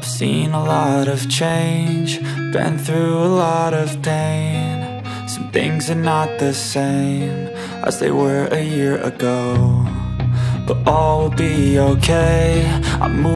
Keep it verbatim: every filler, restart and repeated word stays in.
I've seen a lot of change, been through a lot of pain. Some things are not the same as they were a year ago, but all will be okay. I'm moving